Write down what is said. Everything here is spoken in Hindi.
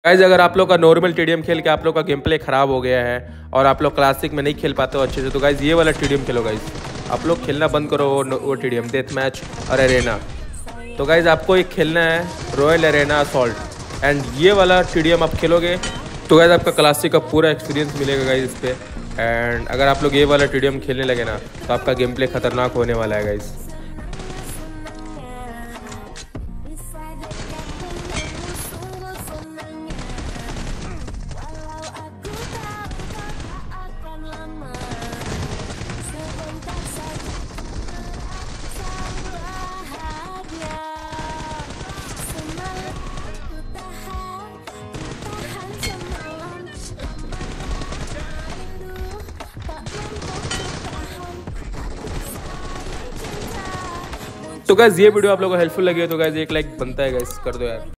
गाइज अगर आप लोग का नॉर्मल टीडीएम खेल के आप लोग का गेम प्ले खराब हो गया है और आप लोग क्लासिक में नहीं खेल पाते हो अच्छे से, तो गाइज ये वाला टीडीएम खेलो गाइज। आप लोग खेलना बंद करो वो टीडीएम डेथ मैच और एरेना। तो गाइज आपको एक खेलना है रॉयल एरेना असॉल्ट एंड ये वाला टीडीएम आप खेलोगे तो गाइज आपका क्लासिक का पूरा एक्सपीरियंस मिलेगा गाइज इस पे। एंड अगर आप लोग ये वाला टीडीएम खेलने लगे ना तो आपका गेम प्ले खतरनाक होने वाला है गाइज। तो गाइज ये वीडियो आप लोगों को हेल्पफुल लगी है तो गाइज एक लाइक बनता है गाइज, कर दो यार।